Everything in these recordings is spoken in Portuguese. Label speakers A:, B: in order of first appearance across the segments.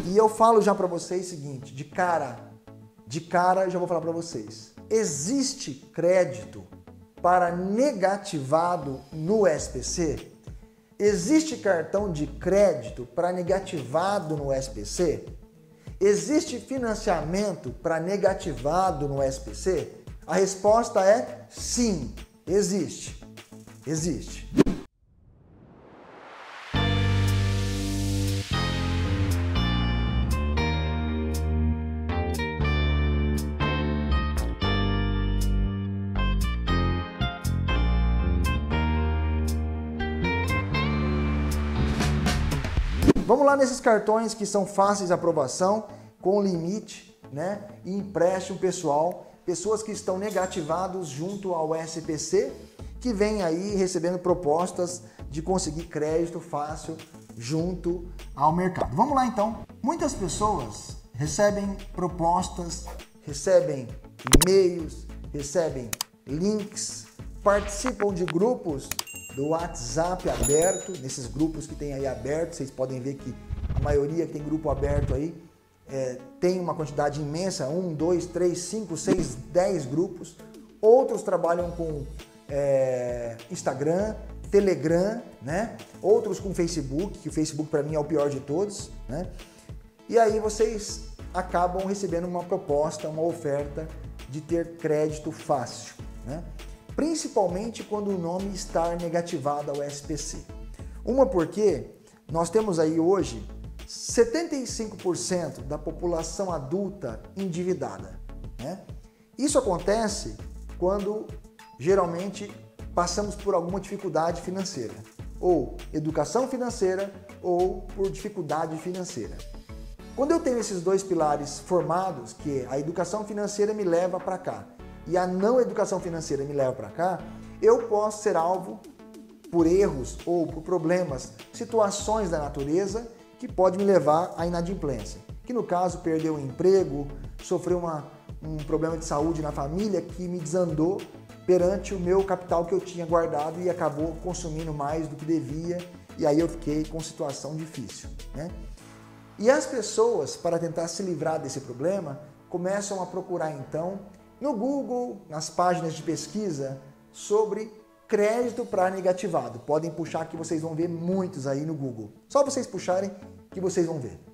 A: E eu falo já para vocês o seguinte, de cara eu já vou falar para vocês. Existe crédito para negativado no SPC? Existe cartão de crédito para negativado no SPC? Existe financiamento para negativado no SPC? A resposta é sim, existe. Existe. Vamos lá nesses cartões que são fáceis de aprovação, com limite, né? E empréstimo pessoal, pessoas que estão negativados junto ao SPC, que vem aí recebendo propostas de conseguir crédito fácil junto ao mercado. Vamos lá então. Muitas pessoas recebem propostas, recebem e-mails, recebem links, participam de grupos do WhatsApp aberto, nesses grupos que tem aí aberto, vocês podem ver que a maioria que tem grupo aberto aí tem uma quantidade imensa, 1, 2, 3, 5, 6, 10 grupos. Outros trabalham com Instagram, Telegram, né? Outros com Facebook, que o Facebook para mim é o pior de todos, né? E aí vocês acabam recebendo uma proposta, uma oferta de ter crédito fácil, né? Principalmente quando o nome está negativado ao SPC. Uma porque nós temos aí hoje 75% da população adulta endividada, né? Isso acontece quando geralmente passamos por alguma dificuldade financeira, ou educação financeira, ou por dificuldade financeira. Quando eu tenho esses dois pilares formados, que a educação financeira me leva para cá, e a não educação financeira me leva para cá, eu posso ser alvo por erros ou por problemas, situações da natureza que pode me levar à inadimplência. Que no caso, perder o emprego, sofrer um problema de saúde na família que me desandou perante o meu capital que eu tinha guardado e acabou consumindo mais do que devia, e aí eu fiquei com situação difícil, né? E as pessoas, para tentar se livrar desse problema, começam a procurar então no Google, nas páginas de pesquisa, sobre crédito para negativado. Podem puxar que vocês vão ver muitos aí no Google. Só vocês puxarem que vocês vão ver.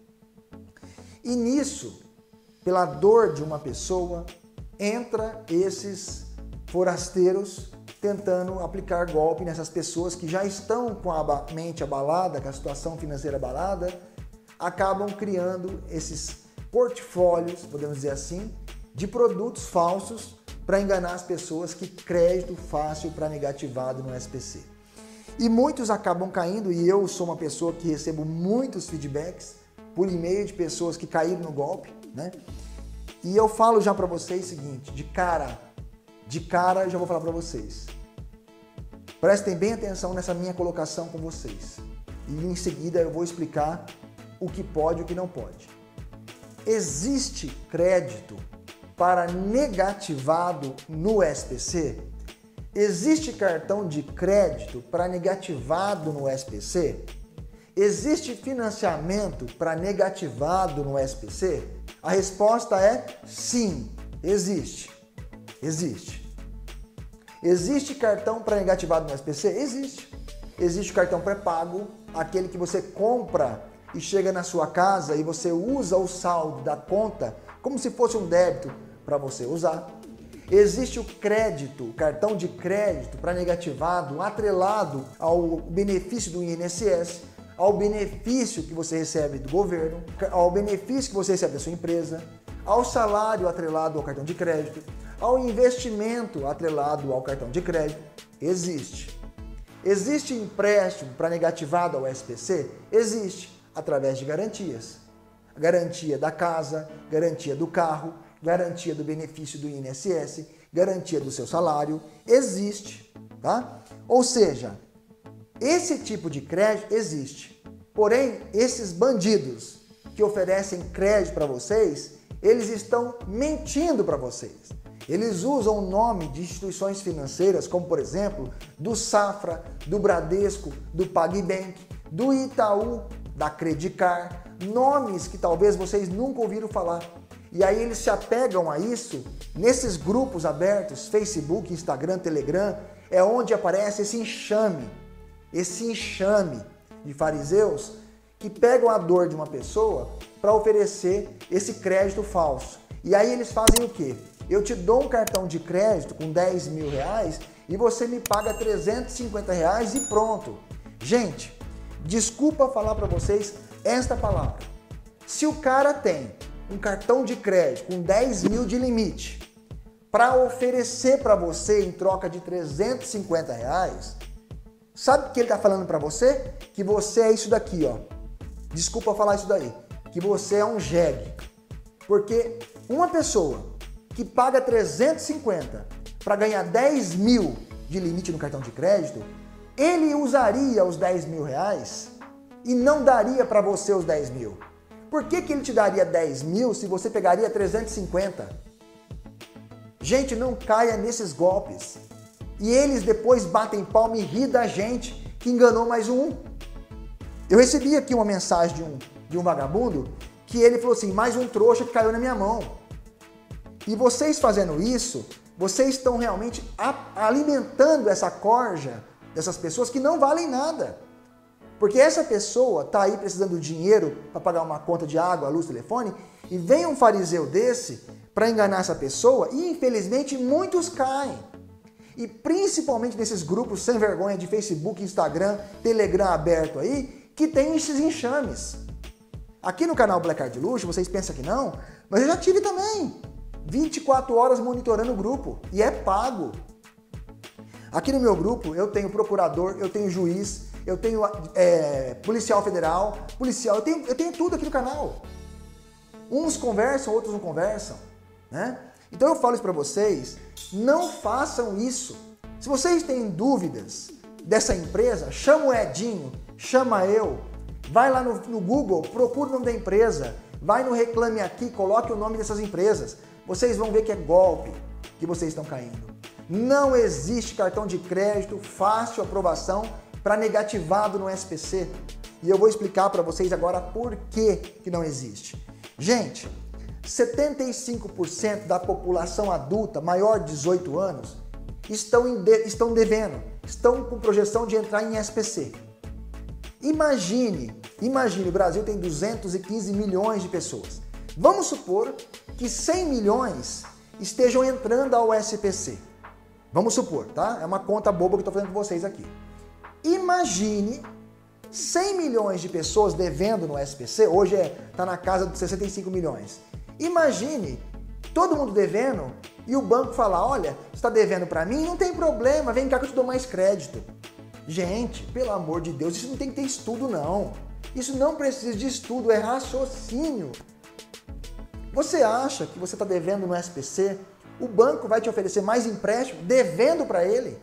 A: E nisso, pela dor de uma pessoa, entra esses forasteiros tentando aplicar golpe nessas pessoas que já estão com a mente abalada, com a situação financeira abalada, acabam criando esses portfólios, podemos dizer assim, de produtos falsos para enganar as pessoas, que crédito fácil para negativado no SPC. E muitos acabam caindo, e eu sou uma pessoa que recebo muitos feedbacks por e-mail de pessoas que caíram no golpe, né? E eu falo já para vocês o seguinte, de cara eu já vou falar para vocês. Prestem bem atenção nessa minha colocação com vocês. E em seguida eu vou explicar o que pode e o que não pode. Existe crédito para negativado no SPC? Existe cartão de crédito para negativado no SPC? Existe financiamento para negativado no SPC? A resposta é sim, existe. Existe. Existe cartão para negativado no SPC? Existe. Existe cartão pré-pago, aquele que você compra e chega na sua casa e você usa o saldo da conta como se fosse um débito para você usar. Existe o crédito, o cartão de crédito para negativado, atrelado ao benefício do INSS, ao benefício que você recebe do governo, ao benefício que você recebe da sua empresa, ao salário atrelado ao cartão de crédito, ao investimento atrelado ao cartão de crédito. Existe. Existe empréstimo para negativado ao SPC? Existe, através de garantias. Garantia da casa, garantia do carro, garantia do benefício do INSS, garantia do seu salário, existe, tá? Ou seja, esse tipo de crédito existe. Porém, esses bandidos que oferecem crédito para vocês, eles estão mentindo para vocês. Eles usam o nome de instituições financeiras, como por exemplo, do Safra, do Bradesco, do PagBank, do Itaú, da Credicar, nomes que talvez vocês nunca ouviram falar. E aí eles se apegam a isso, nesses grupos abertos, Facebook, Instagram, Telegram, é onde aparece esse enxame de fariseus que pegam a dor de uma pessoa para oferecer esse crédito falso. E aí eles fazem o quê? Eu te dou um cartão de crédito com 10 mil reais e você me paga 350 reais e pronto. Gente, desculpa falar para vocês esta palavra. Se o cara tem um cartão de crédito com 10 mil de limite para oferecer para você em troca de 350 reais, sabe o que ele está falando para você? Que você é isso daqui, ó. Desculpa falar isso daí. Que você é um jegue. Porque uma pessoa que paga 350 para ganhar 10 mil de limite no cartão de crédito, ele usaria os 10 mil reais e não daria para você os 10 mil. Por que ele te daria 10 mil se você pegaria 350? Gente, não caia nesses golpes. E eles depois batem palma e ri da gente que enganou mais um. Eu recebi aqui uma mensagem de um vagabundo que ele falou assim, mais um trouxa que caiu na minha mão. E vocês fazendo isso, vocês estão realmente alimentando essa corja dessas pessoas que não valem nada. Porque essa pessoa está aí precisando de dinheiro para pagar uma conta de água, luz, telefone, e vem um fariseu desse para enganar essa pessoa e infelizmente muitos caem. E principalmente nesses grupos sem vergonha de Facebook, Instagram, Telegram aberto aí, que tem esses enxames. Aqui no canal Black Card Luxo, vocês pensam que não, mas eu já tive também. 24 horas monitorando o grupo e é pago. Aqui no meu grupo eu tenho procurador, eu tenho juiz, eu tenho policial federal, policial, eu tenho tudo aqui no canal. Uns conversam, outros não conversam, né? Então eu falo isso para vocês, não façam isso. Se vocês têm dúvidas dessa empresa, chama o Edinho, chama eu, vai lá no Google, procura o nome da empresa, vai no Reclame Aqui, coloque o nome dessas empresas. Vocês vão ver que é golpe que vocês estão caindo. Não existe cartão de crédito fácil aprovação para negativado no SPC. E eu vou explicar para vocês agora por que não existe. Gente, 75% da população adulta maior de 18 anos estão devendo, estão com projeção de entrar em SPC. Imagine, o Brasil tem 215 milhões de pessoas. Vamos supor que 100 milhões estejam entrando ao SPC. Vamos supor, tá? É uma conta boba que eu estou fazendo com vocês aqui. Imagine 100 milhões de pessoas devendo no SPC, hoje está na casa de 65 milhões. Imagine todo mundo devendo e o banco falar, olha, você está devendo para mim? Não tem problema, vem cá que eu te dou mais crédito. Gente, pelo amor de Deus, isso não tem que ter estudo não. Isso não precisa de estudo, é raciocínio. Você acha que você está devendo no SPC? O banco vai te oferecer mais empréstimo devendo para ele?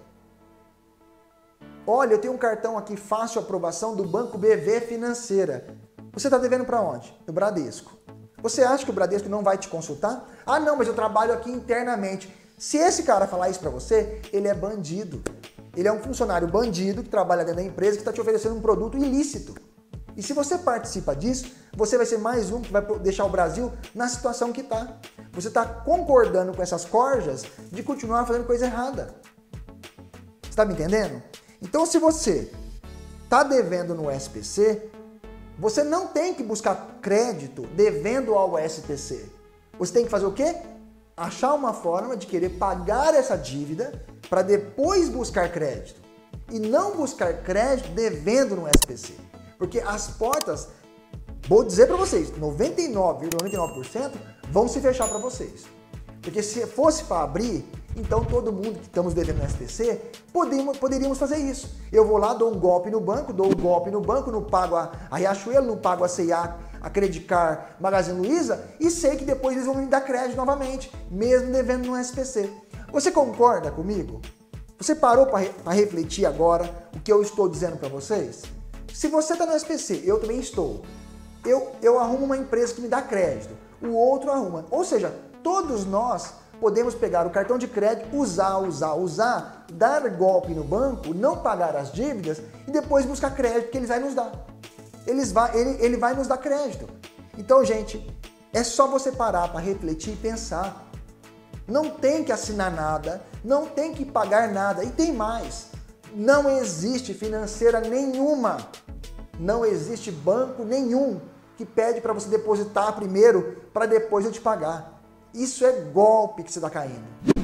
A: Olha, eu tenho um cartão aqui, fácil aprovação do Banco BV Financeira. Você está devendo para onde? No Bradesco. Você acha que o Bradesco não vai te consultar? Ah, não, mas eu trabalho aqui internamente. Se esse cara falar isso para você, ele é bandido. Ele é um funcionário bandido que trabalha dentro da empresa que está te oferecendo um produto ilícito. E se você participa disso, você vai ser mais um que vai deixar o Brasil na situação que está. Você está concordando com essas corjas de continuar fazendo coisa errada. Você está me entendendo? Então, se você está devendo no SPC, você não tem que buscar crédito devendo ao SPC. Você tem que fazer o quê? Achar uma forma de querer pagar essa dívida para depois buscar crédito. E não buscar crédito devendo no SPC. Porque as portas, vou dizer para vocês, 99,99% vão se fechar para vocês. Porque se fosse para abrir, então todo mundo que estamos devendo no SPC, poderíamos fazer isso. Eu vou lá, dou um golpe no banco, não pago a Riachuelo, não pago a C&A, a Credicar, Magazine Luiza, e sei que depois eles vão me dar crédito novamente, mesmo devendo no SPC. Você concorda comigo? Você parou para refletir agora o que eu estou dizendo para vocês? Se você está no SPC, eu também estou. Eu arrumo uma empresa que me dá crédito, o outro arruma. Ou seja, todos nós podemos pegar o cartão de crédito, usar, dar golpe no banco, não pagar as dívidas e depois buscar crédito que eles vão nos dar. ele vai nos dar crédito. Então, gente, é só você parar para refletir e pensar. Não tem que assinar nada, não tem que pagar nada. E tem mais, não existe financeira nenhuma, não existe banco nenhum que pede para você depositar primeiro para depois eu te pagar. Isso é golpe que você está caindo.